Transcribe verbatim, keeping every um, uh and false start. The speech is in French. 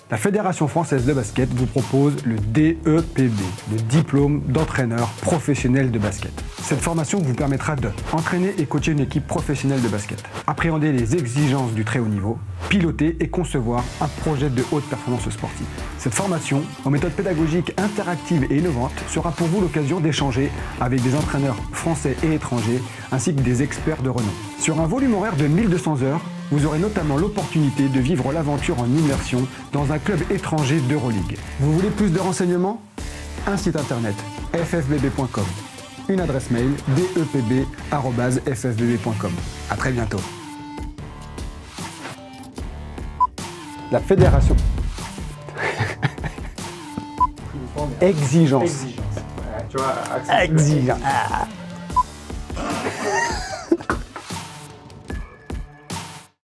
La Fédération française de basket vous propose le D E P B, le diplôme d'entraîneur professionnel de basket. Cette formation vous permettra de entraîner et coacher une équipe professionnelle de basket, appréhender les exigences du très haut niveau, piloter et concevoir un projet de haute performance sportive. Cette formation, aux méthodes pédagogiques interactives et innovantes, sera pour vous l'occasion d'échanger avec des entraîneurs français et étrangers, ainsi que des experts de renom. Sur un volume horaire de mille deux cents heures, vous aurez notamment l'opportunité de vivre l'aventure en immersion dans un club étranger d'Euroleague. Vous voulez plus de renseignements? Un site internet, f f b b point com. Une adresse mail, d e p b arobase f f b b point com. À très bientôt. La fédération. Exigence. Exigence. Ouais, tu vois, accent- Exigence. Ah.